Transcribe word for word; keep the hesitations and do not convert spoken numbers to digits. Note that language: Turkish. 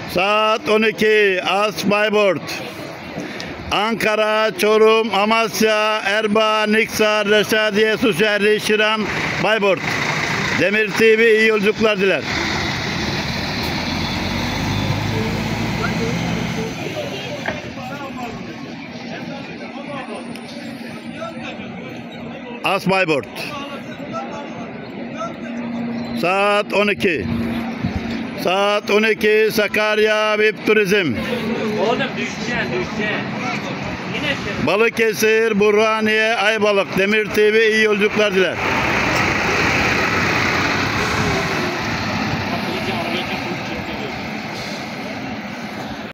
Saat on iki As Bayburt. Ankara, Çorum, Amasya, Erbaa, Niksar, Reşadiye, Suşehri, Şiran, Bayburt. Demir T V iyi yolculuklar diler. As Bayburt. Saat on iki. Saat on iki Sakarya V I P Turizm. Oğlum düşeceksin düşeceksin. Yine Balıkesir, Burhaniye, Ayvalık. Demir T V iyi yolculuklar diler.